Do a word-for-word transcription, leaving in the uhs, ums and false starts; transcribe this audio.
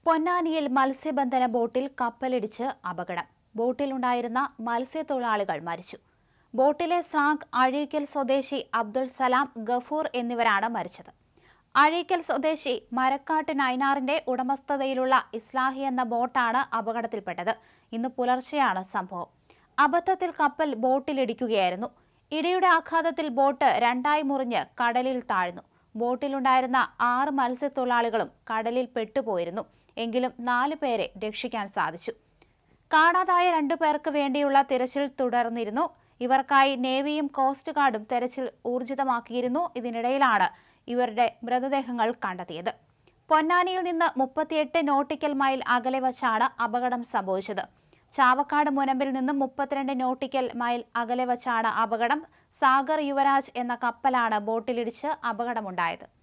പൊന്നാനിയിൽ മത്സ്യബന്ധന ബോട്ടിൽ കപ്പലിടിച്ച് അപകടം. ബോട്ടിലുണ്ടായിരുന്ന മത്സ്യത്തൊഴിലാളികൾ മരിച്ചു. ബോട്ടിലെ സാഗ്, അഴീക്കൽ സ്വദേശി അബ്ദുൾ സലാം, ഗഫൂർ എന്നിവരാണ് മരിച്ചത്. അഴീക്കൽ സ്വദേശി മരക്കാട്ട് നൈനാറിന്റെ ഉടമസ്ഥതയിലുള്ള ഇസ്ലാഹി എന്ന ബോട്ടാണ് അപകടത്തിൽപ്പെട്ടത്. ഇന്ന് പുലർച്ചെയാണ് സംഭവം. അബദ്ധത്തിൽ കപ്പൽ ബോട്ടിലിടിക്കുകയായിരുന്നു. ഇടിയുടെ ആഘാതത്തിൽ ബോട്ട് രണ്ടായി മുറിഞ്ഞ് കടലിൽ താഴ്ന്നു. ബോട്ടിലുണ്ടായിരുന്ന ആറ് മത്സ്യത്തൊഴിലാളികളും കടലിൽ പെട്ടുപോയിരുന്നു. എങ്കിലും നാലു പേരെ രക്ഷിക്കാൻ സാധിച്ചു. കാണാതായ രണ്ടു പേർക്ക് വേണ്ടിയുള്ള തിരച്ചിൽ തുടർന്നിരുന്നു. ഇവർക്കായി നേവിയും കോസ്റ്റ് ഗാർഡും തെരച്ചിൽ ഊർജിതമാക്കിയിരുന്നു. ഇതിനിടയിലാണ് ഇവരുടെ മൃതദേഹങ്ങൾ കണ്ടെത്തിയത്. പൊന്നാനിയിൽ നിന്ന് മുപ്പത്തിയെട്ട് നോട്ടിക്കൽ മൈൽ അകലെ വച്ചാണ് അപകടം സംഭവിച്ചത്. ചാവക്കാട് മുനമ്പിൽ നിന്നും മുപ്പത്തിരണ്ട് നോട്ടിക്കൽ മൈൽ അകലെ വച്ചാണ് അപകടം. സാഗർ യുവരാജ് എന്ന കപ്പലാണ് ബോട്ടിലിടിച്ച് അപകടമുണ്ടായത്.